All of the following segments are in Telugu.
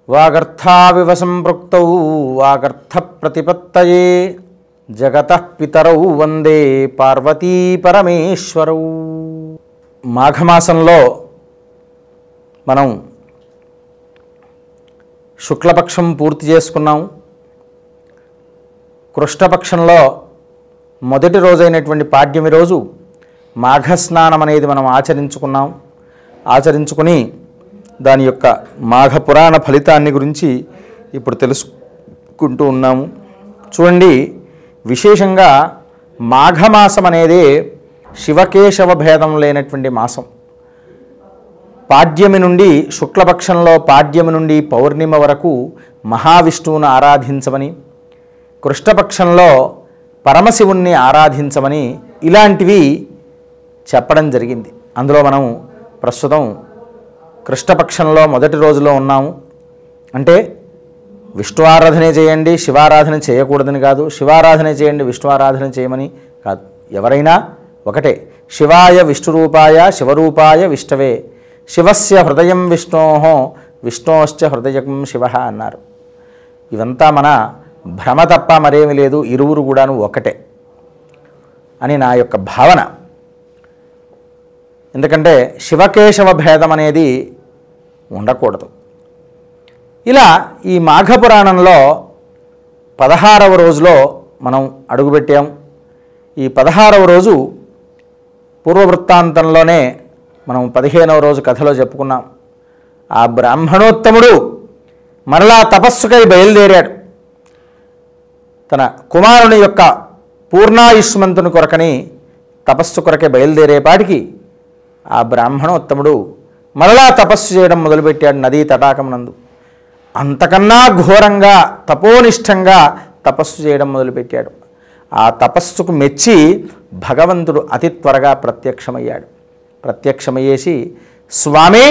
వాగర్థావివ సంపృక్తౌ వాగర్థ ప్రతిపత్తయే జగతః పితరౌ వందే పార్వతీ పరమేశ్వరౌ. మాఘమాసంలో మనం శుక్లపక్షం పూర్తి చేసుకున్నాం. కృష్ణపక్షంలో మొదటి రోజైనటువంటి పాడ్యమి రోజు మాఘస్నానం అనేది మనం ఆచరించుకుని దాని యొక్క మాఘ పురాణ ఫలితాన్ని గురించి ఇప్పుడు తెలుసుకుంటూ ఉన్నాము. చూడండి, విశేషంగా మాఘమాసం అనేది శివకేశవ భేదం లేనటువంటి మాసం. పాడ్యమి నుండి శుక్లపక్షంలో పాడ్యమి నుండి పౌర్ణిమ వరకు మహావిష్ణువును ఆరాధించమని, కృష్ణపక్షంలో పరమశివుణ్ణి ఆరాధించమని ఇలాంటివి చెప్పడం జరిగింది. అందులో మనం ప్రస్తుతం కృష్ణపక్షంలో మొదటి రోజులో ఉన్నాము. అంటే విష్ణు ఆరాధనే చేయండి, శివారాధన చేయకూడదని కాదు, శివారాధన చేయండి విష్ణు ఆరాధన చేయమని కాదు. ఎవరైనా ఒకటే. శివాయ విష్ణురూపాయ శివరూపాయ విష్ణవే, శివస్య హృదయం విష్ణోః విష్ణోశ్చ హృదయం శివ అన్నారు. ఇవంతా మన భ్రమ తప్ప మరేమీ లేదు, ఇరువురు కూడాను ఒకటే అని నా యొక్క భావన. ఎందుకంటే శివకేశవ భేదం అనేది ఉండకూడదు. ఇలా ఈ మాఘపురాణంలో 16వ రోజులో మనం అడుగుపెట్టాం. ఈ 16వ రోజు పూర్వవృత్తాంతంలోనే మనం 15వ రోజు కథలో చెప్పుకున్నాం. ఆ బ్రాహ్మణోత్తముడు మరలా తపస్సుకై బయలుదేరాడు. తన కుమారుని యొక్క పూర్ణాయుష్మంతుని కొరకని తపస్సు కొరకే బయలుదేరేపాటికి ఆ బ్రాహ్మణోత్తముడు మరలా తపస్సు చేయడం మొదలుపెట్టాడు నదీ తటాకమునందు. అంతకన్నా ఘోరంగా తపోనిష్టంగా తపస్సు చేయడం మొదలుపెట్టాడు. ఆ తపస్సుకు మెచ్చి భగవంతుడు అతి త్వరగా ప్రత్యక్షమయ్యాడు. ప్రత్యక్షమయ్యేసి, స్వామి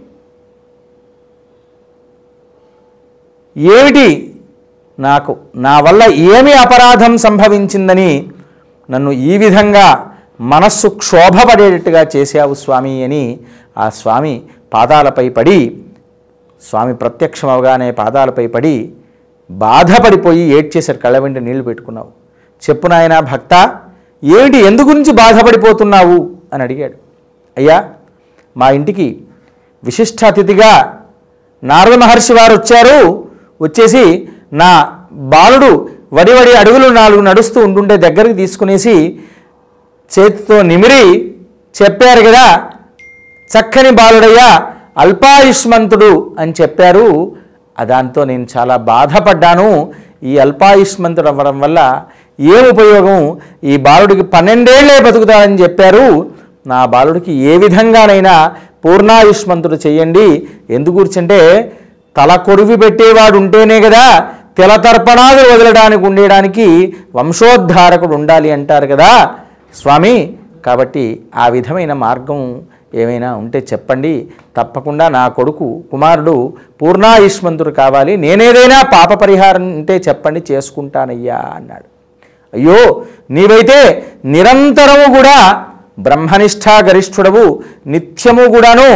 ఏమిటి నాకు నా వల్ల ఏమి అపరాధం సంభవించిందని నన్ను ఈ విధంగా మనస్సు క్షోభపడేటట్టుగా చేశావు స్వామి అని ఆ స్వామి పాదాలపై పడి, స్వామి ప్రత్యక్షమవగానే పాదాలపై పడి బాధపడిపోయి ఏడ్చేశారు. కళ్ళ వెంట నీళ్లు పెట్టుకున్నావు. చెప్పు నాయనా భక్త, ఏమిటి, ఎందు గురించి బాధపడిపోతున్నావు అని అడిగాడు. అయ్యా, మా ఇంటికి విశిష్ట అతిథిగా నారద మహర్షి వారు వచ్చారు. వచ్చేసి నా బాలుడు వడి అడుగులు 4 నడుస్తూ ఉంటుంటే దగ్గరికి తీసుకునేసి చేతితో నిమిరి చెప్పారు కదా, చక్కని బాలుడయ్యా, అల్పాయుష్మంతుడు అని చెప్పారు. దాంతో నేను చాలా బాధపడ్డాను. ఈ అల్పాయుష్మంతుడు అవ్వడం వల్ల ఏం ఉపయోగం, ఈ బాలుడికి 12 ఏళ్లే బతుకుతాడని చెప్పారు. నా బాలుడికి ఏ విధంగానైనా పూర్ణాయుష్మంతుడు చెయ్యండి. ఎందుకూర్చంటే తల కొరివి పెట్టేవాడు ఉంటేనే కదా తెలతర్పణాలు వదలడానికి ఉండేడానికి వంశోద్ధారకుడు ఉండాలి అంటారు కదా స్వామి. కాబట్టి ఆ విధమైన మార్గం ఏమైనా ఉంటే చెప్పండి. తప్పకుండా నా కుమారుడు పూర్ణాయుష్మంతుడు కావాలి. నేనేదైనా పాప పరిహారం ఉంటే చెప్పండి, చేసుకుంటానయ్యా అన్నాడు. అయ్యో, నీవైతే నిరంతరము కూడా బ్రహ్మనిష్టా గరిష్ఠుడవు, నిత్యము కూడాను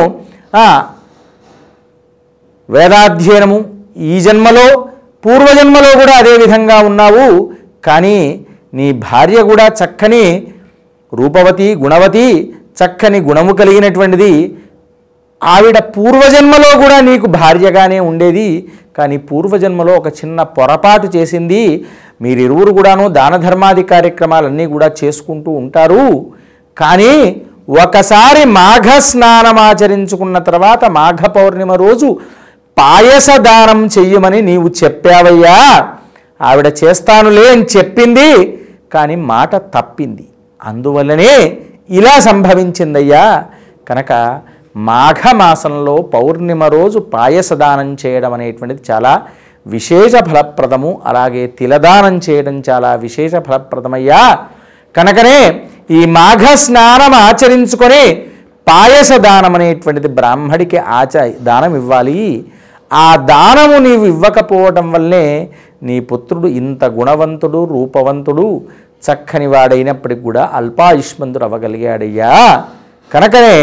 వేదాధ్యయనము, ఈ జన్మలో పూర్వజన్మలో కూడా అదే విధంగా ఉన్నావు. కానీ నీ భార్య కూడా చక్కని రూపవతి, గుణవతి, చక్కని గుణము కలిగినటువంటిది. ఆవిడ పూర్వజన్మలో కూడా నీకు భార్యగానే ఉండేది. కానీ పూర్వజన్మలో ఒక చిన్న పొరపాటు చేసింది. మీరిరువురు కూడాను దాన ధర్మాది కార్యక్రమాలన్నీ కూడా చేసుకుంటూ ఉంటారు. కానీ ఒకసారి మాఘ స్నానం ఆచరించుకున్న తర్వాత మాఘ పౌర్ణిమ రోజు పాయస దానం చెయ్యమని నీవు చెప్పావయ్యా. ఆవిడ చేస్తానులే అని చెప్పింది, కానీ మాట తప్పింది. అందువల్లనే ఇలా సంభవించిందయ్యా. కనుక మాఘమాసంలో పౌర్ణిమ రోజు పాయసదానం చేయడం అనేటువంటిది చాలా విశేష ఫలప్రదము. అలాగే తిలదానం చేయడం చాలా విశేష ఫలప్రదమయ్యా. కనుకనే ఈ మాఘ స్నానం ఆచరించుకొని పాయస దానం అనేటువంటిది బ్రాహ్మడికి దానం ఇవ్వాలి. ఆ దానము నీవు ఇవ్వకపోవటం వల్లే నీ పుత్రుడు ఇంత గుణవంతుడు, రూపవంతుడు, చక్కని వాడైనప్పటికి కూడా అల్పాయుష్మంతుడు అవ్వగలిగాడయ్యా. కనుకనే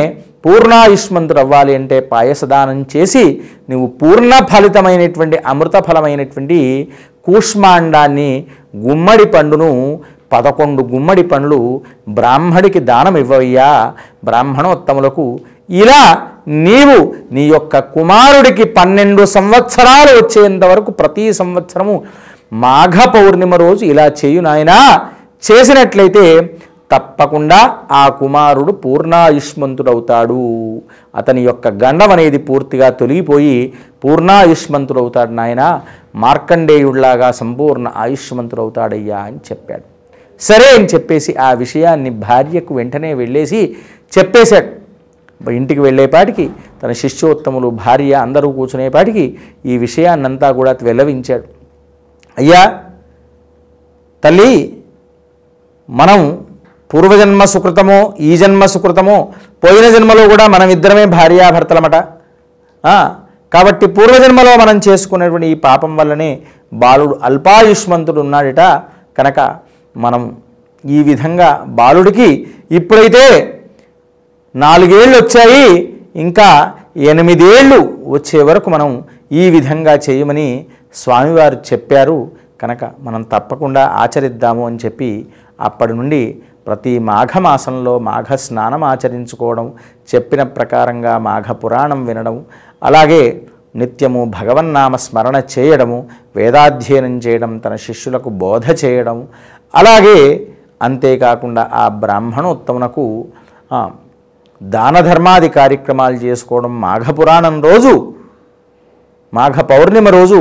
పూర్ణాయుష్మంతుడు అవ్వాలి అంటే పాయసదానం చేసి నువ్వు పూర్ణ ఫలితమైనటువంటి అమృత ఫలమైనటువంటి కూష్మాండాన్ని గుమ్మడి పండును 11 గుమ్మడి పండ్లు బ్రాహ్మడికి దానం ఇవ్వయ్యా బ్రాహ్మణోత్తములకు. ఇలా నీవు నీ యొక్క కుమారుడికి 12 సంవత్సరాలు వచ్చేంత వరకు ప్రతి సంవత్సరము మాఘ పౌర్ణిమ రోజు ఇలా చేయు నాయనా. చేసినట్లయితే తప్పకుండా ఆ కుమారుడు పూర్ణాయుష్మంతుడవుతాడు. అతని యొక్క గండం అనేది పూర్తిగా తొలగిపోయి పూర్ణాయుష్మంతుడవుతాడు నాయన, మార్కండేయుడిలాగా సంపూర్ణ ఆయుష్మంతుడవుతాడయ్యా అని చెప్పాడు. సరే అని చెప్పేసి ఆ విషయాన్ని భార్యకు వెంటనే వెళ్ళేసి చెప్పేశాడు. ఇంటికి వెళ్ళేపాటికి తన శిష్యోత్తములు భార్య అందరూ కూర్చునేపాటికి ఈ విషయాన్నంతా కూడా వెల్లవించాడు. అయ్యా తల్లి, మనం పూర్వజన్మ సుకృతమో ఈ జన్మ సుకృతమో పోయిన జన్మలో కూడా మనం ఇద్దరమే భార్యాభర్తలమట. కాబట్టి పూర్వజన్మలో మనం చేసుకునేటువంటి ఈ పాపం వల్లనే బాలుడు అల్పాయుష్మంతుడు ఉన్నాడట. కనుక మనం ఈ విధంగా బాలుడికి ఇప్పుడైతే 4 ఏళ్ళు వచ్చాయి, ఇంకా 8 ఏళ్ళు వచ్చే వరకు మనం ఈ విధంగా చేయమని స్వామివారు చెప్పారు. కనుక మనం తప్పకుండా ఆచరిద్దాము అని చెప్పి అప్పటి నుండి ప్రతి మాఘమాసంలో మాఘ స్నానం ఆచరించుకోవడం, చెప్పిన ప్రకారంగా మాఘ పురాణం వినడం, అలాగే నిత్యము భగవన్నామ స్మరణ చేయడము, వేదాధ్యయనం చేయడం, తన శిష్యులకు బోధ చేయడం, అలాగే అంతేకాకుండా ఆ బ్రాహ్మణోత్తమునకు దాన ధర్మాది కార్యక్రమాలు చేసుకోవడం, మాఘపురాణం రోజు మాఘ పౌర్ణిమ రోజు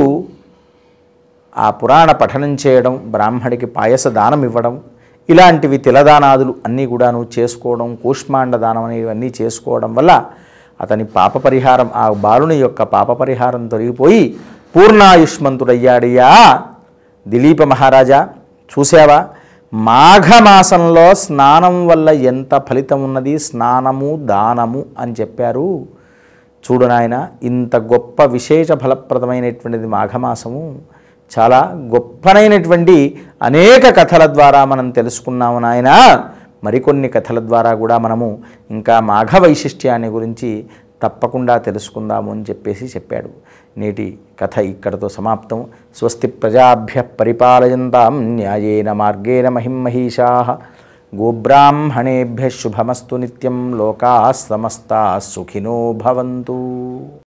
ఆ పురాణ పఠనం చేయడం, బ్రాహ్మడికి పాయస దానం ఇవ్వడం, ఇలాంటివి తిలదానాదులు అన్నీ కూడాను చేసుకోవడం, కూష్మాండ దానం అనేవన్నీ చేసుకోవడం వల్ల అతని పాప పరిహారం, ఆ బాలుని యొక్క పాప పరిహారం తొలగిపోయి పూర్ణాయుష్మంతుడయ్యాడయ్యా. దిలీప మహారాజా చూసావా, మాఘమాసంలో స్నానం వల్ల ఎంత ఫలితం ఉన్నది, స్నానము దానము అని చెప్పారు. చూడు నాయన, ఇంత గొప్ప విశేష ఫలప్రదమైనటువంటిది మాఘమాసము. చాలా గొప్పనైనటువంటి అనేక కథల ద్వారా మనం తెలుసుకున్నాము నాయన. మరికొన్ని కథల ద్వారా కూడా మనము ఇంకా మాఘ వైశిష్ట్యాన్ని గురించి తప్పకుండా తెలుసుకుందాము అని చెప్పాడు. నేటి కథ ఇక్కడతో సమాప్తం. స్వస్తి ప్రజాభ్య పరిపాలయంతాం న్యాయేన మార్గేణ మహిమహీషాః. గోబ్రాహ్మణేభ్య శుభమస్తు నిత్యం. లోకాః సమస్తాః సుఖినో భవంతు.